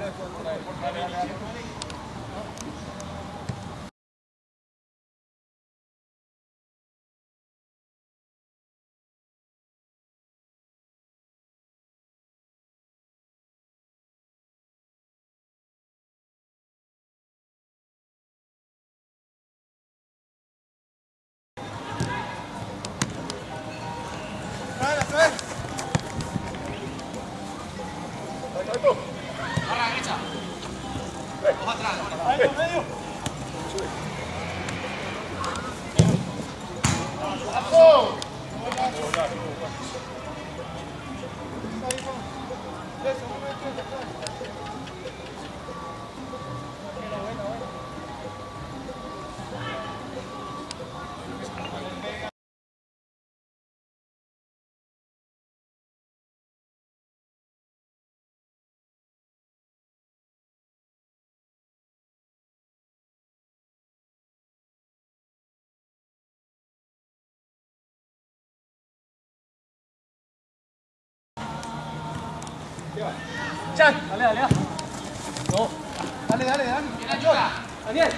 Chan, dale, dale. No. Dale, dale, dale. ¿Quién ayuda? Daniel.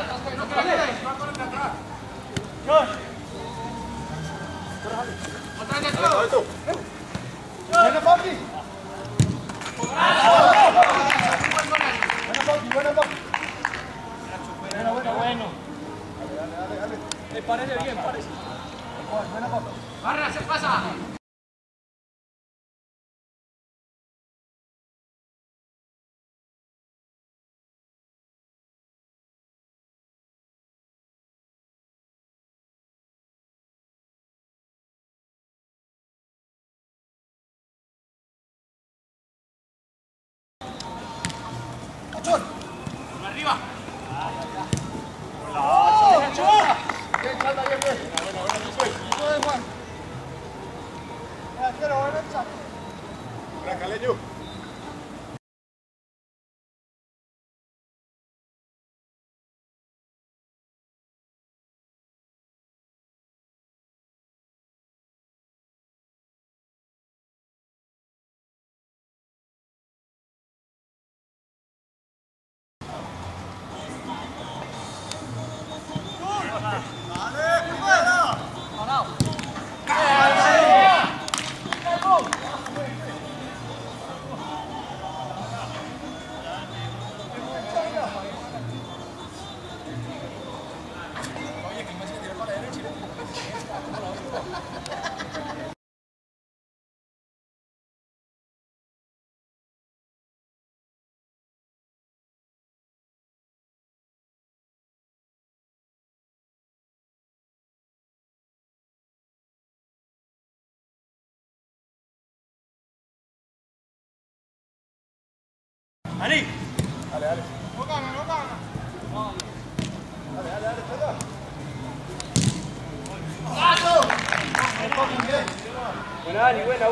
Otra vez de tú. Buena, papi. Bueno. Dale. Me parece bien, parece. Buena, papi. Barra, se pasa. Arriba. Caleño. Ani. Dale. No gana. Dale, chata. Buena, Ani, buena.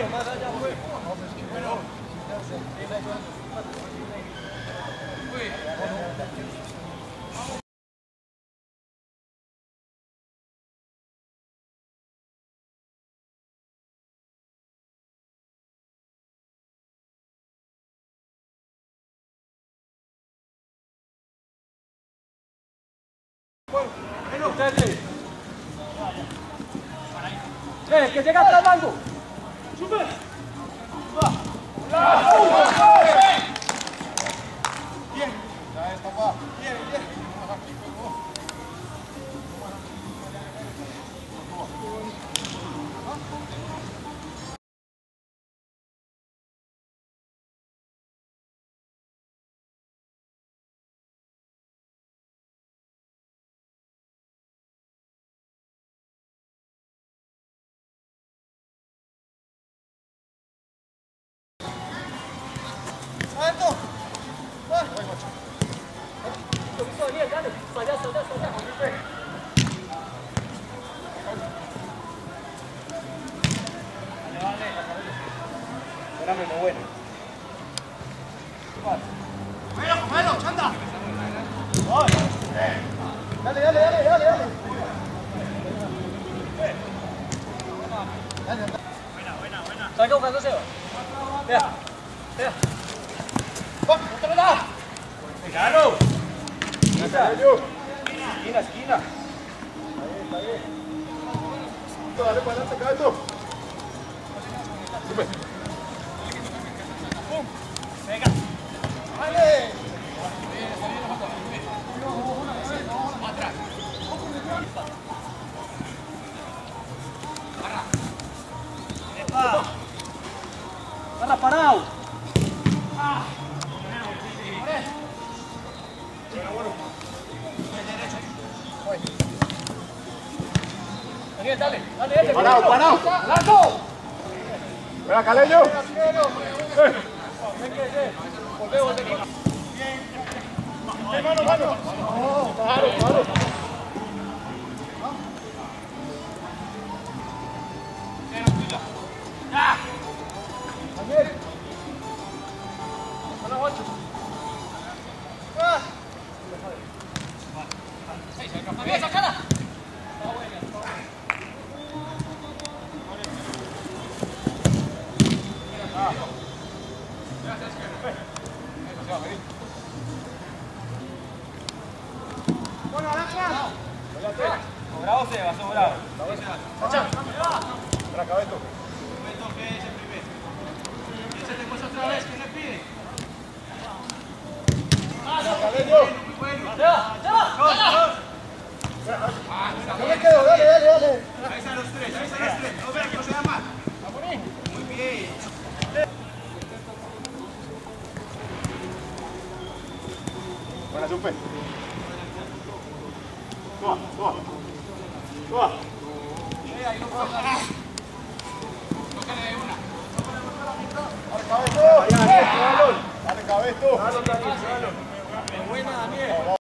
Que llega hasta el mango. ¡Sube! Bien. Ya está, papá. Bien. Daniel, dale. Allá. Espérame, no bueno. Cómelo, chanda. Dale. Buena. Salga buscando Seba. Vea. ¡Claro! Cabello. Esquina, esquina. Está bien. Dale para adelante, Cabeto. Sube. Venga. ¡Vale! Agarra parado. Daniel, dale, dale. Parado, parado. ¡Largo! Venga, Caleño. Volvé. Mano, mano. Claro, claro. Daniel. Bien, sacala. Sobrado se va, sobrado. Para Cabeto. Caleño. Yo me quedo, dale, dale, dale. Ahí están los tres. No vean que no se da mal. Muy bien. Buena, Chupe. Toma, toma. Toma. Dale, Cabeto. Dale, Cabeto. Buena, Daniel.